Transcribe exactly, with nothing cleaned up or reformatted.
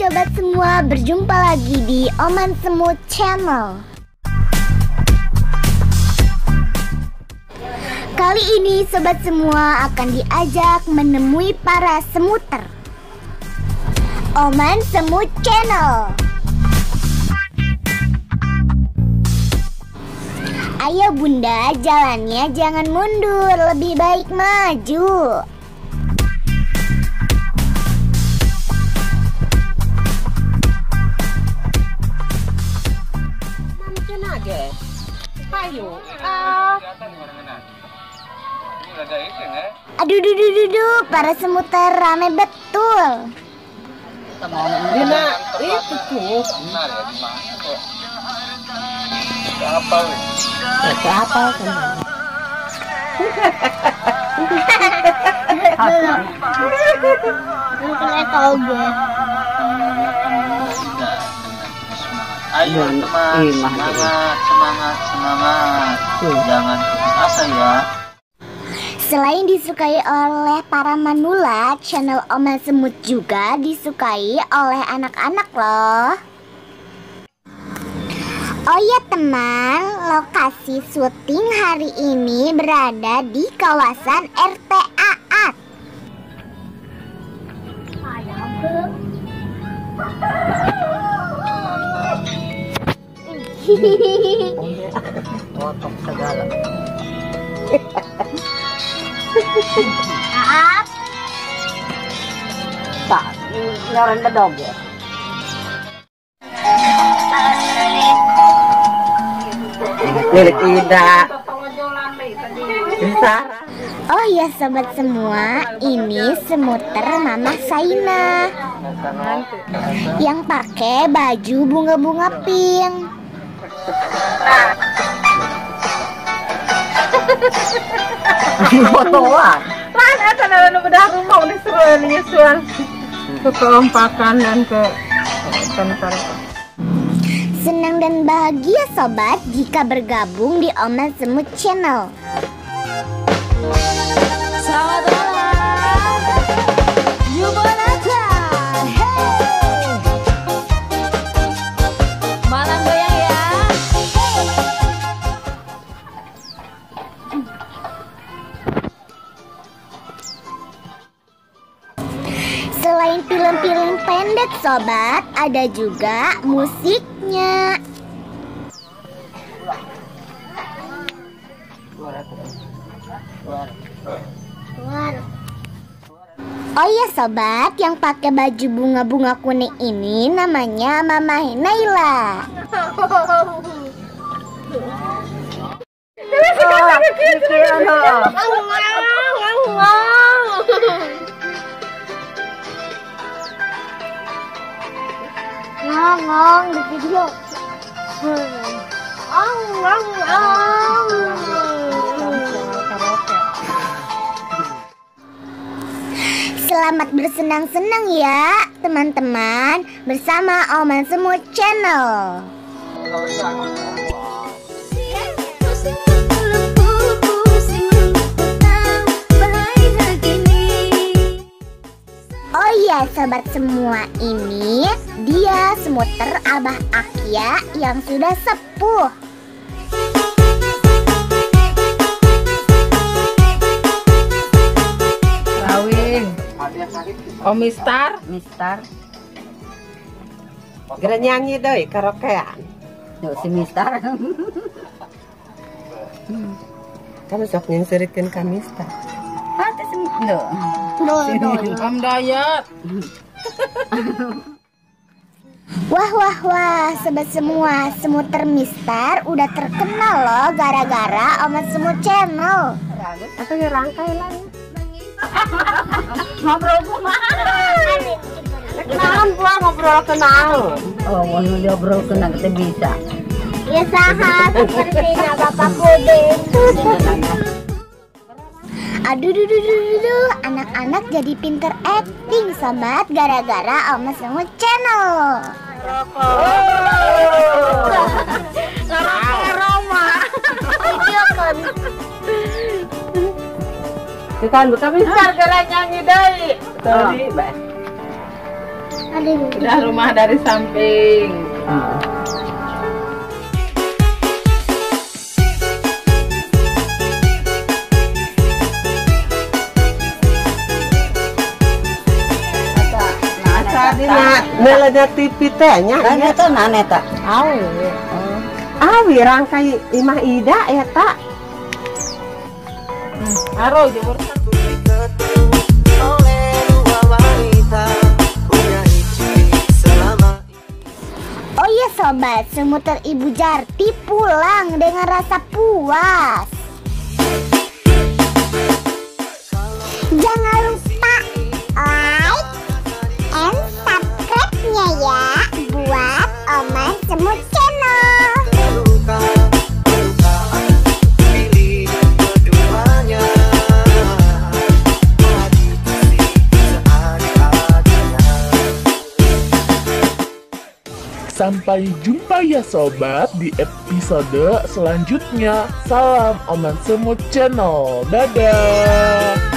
sobat semua, berjumpa lagi di Oman Semut Channel. Kali ini sobat semua akan diajak menemui para semuter. Oman Semut Channel. Ayo bunda, jalannya jangan mundur, lebih baik maju. Ayo, ah. Aduh, duh, duh, duh, duh, para semuter rame betul. Dina, itu tuh. Apa nih? Itu apa kan? Ayo teman, semangat, semangat, semangat. Jangan putus asa ya. Selain disukai oleh para manula, channel Oman Semut juga disukai oleh anak-anak loh. Oh ya teman, lokasi syuting hari ini berada di kawasan R T A A T. Potong segala. Maaf. Tak, nyaran bedog ya. Lilit tidak. Oh ya sobat semua, ini semuter Mama Saina yang pakai baju bunga-bunga pink. Fotoan. Lan eta nu bedah rumah udah seru nyusuan. Ke keompakan dan ke kantor. Senang dan bahagia sobat jika bergabung di Oman Semut Channel. Selamat malam, gimana kan? Hey, malam goyang ya. Selain film-film pendek sobat, ada juga musiknya. Oh ya sobat, yang pakai baju bunga-bunga kuning ini namanya Mama Naila. Ngong di video. Ong ong ong. Selamat bersenang-senang ya teman-teman bersama Oman Semut Channel. Oh iya sobat semua, ini dia semuter Abah Akia yang sudah sepuh. Rawing. Oh Mister, Mister. Gara nyanyi doi karaokean. Yo si Mister. Kamu sok nyensirikeun ka Mister. Hati si Mister. Om Dayat. Wah wah wah sobat semua, semuter Mister udah terkenal loh gara-gara Oman Semut Channel. Atau ya rangkai lah. Ngobrol kumaha? Kenalan gua ngobrol kenal. Oh, mau ngobrol kenal kita bisa. Ya saha sepertinya Bapak Puding. Aduh, duh, duh, duh, duh, duh. Anak-anak jadi pinter acting sobat gara-gara Oman Semut Channel. Karena Roma. Iya kan. Kan bukan besar gara nyanyi deui. Tadi, Mbak. Aduh. Bedah rumah dari samping. Hmm. Nelada T V tehnya Kan eta nana eta. Awi. awi rangkai imah ida ya tak. Aro jemur. Oh iya sobat, semuter Ibu Jarti pulang dengan rasa puas. Jangan lupa like and subscribe-nya ya buat Oma Semut Channel. Sampai jumpa ya sobat di episode selanjutnya. Salam Oman Semut Channel. Dadah.